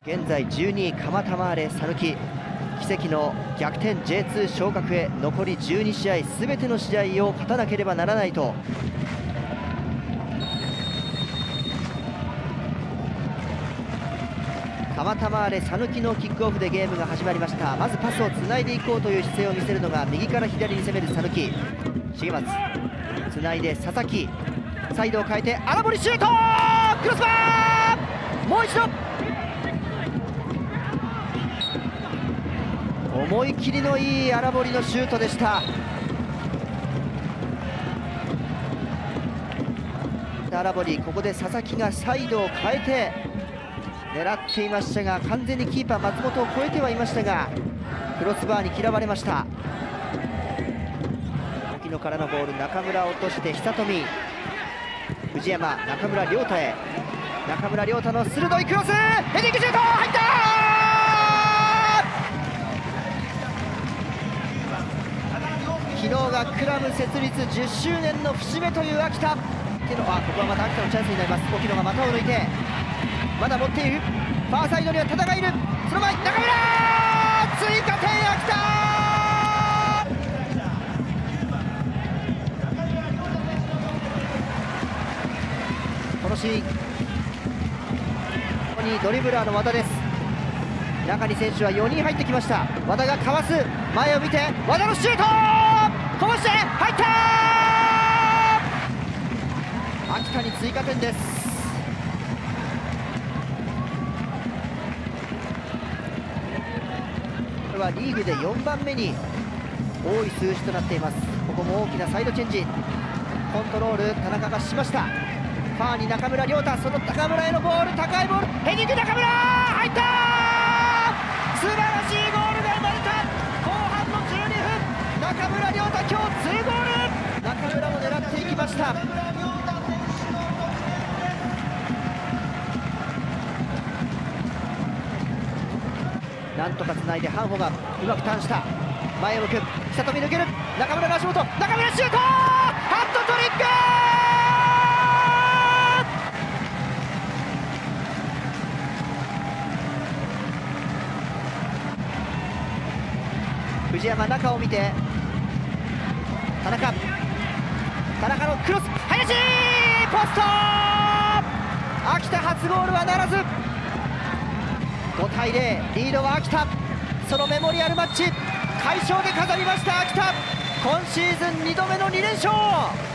現在12位蒲田マーレ讃岐、奇跡の逆転 J2 昇格へ残り12試合全ての試合を勝たなければならないと蒲田マーレ讃岐のキックオフでゲームが始まりました。まずパスをつないでいこうという姿勢を見せるのが右から左に攻める讃岐。重松つないで佐々木、サイドを変えて荒堀シュート、クロスバー、もう一度思い切りのいい荒堀のシュートでした。荒堀、ここで佐々木がサイドを変えて狙っていましたが、完全にキーパー松本を越えてはいましたがクロスバーに嫌われました。牧野からのボール、中村落として久富、藤山、中村亮太へ、中村亮太の鋭いクロス、ヘディングシュート、入った。昨日がクラブ設立10周年の節目という秋田。ここはまた秋田のチャンスになります。沖野が股を抜いてまだ持っている、ファーサイドには多田がいる、その前中村、追加点秋田。このシーン、ここにドリブラーの和田です。中に選手は4人入ってきました。和田がかわす、前を見て和田のシュート、こぼして入った。秋田に追加点です。これはリーグで4番目に多い数字となっています。ここも大きなサイドチェンジ、コントロール田中がしました。ファーに中村亮太、その中村へのボール、高いボール、ヘディング、中村入った。素晴らしいゴールが生まれた。後半の12分、中村亮太今日2ゴール。中村も狙っていきました。なんとかつないでハンホがうまくターンした、前を向く、久富抜ける、中村の足元、中村シュート、ハットトリック。藤山、中を見て田中のクロス、林ポスト、秋田初ゴールはならず。5対0、リードは秋田。そのメモリアルマッチ快勝で飾りました秋田。今シーズン2度目の2連勝。